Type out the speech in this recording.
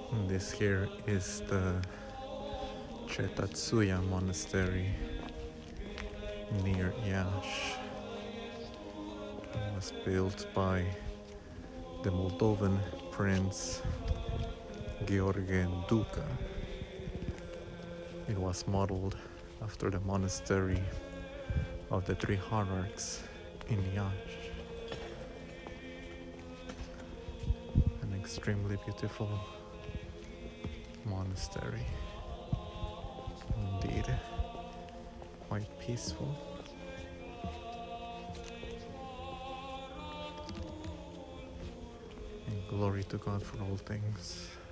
This here is the Cetățuia Monastery near Iași. It was built by the Moldavian Prince Gheorghe Duca. It was modeled after the monastery of the three hierarchs in Iași. An extremely beautiful monastery. Indeed, quite peaceful. And glory to God for all things.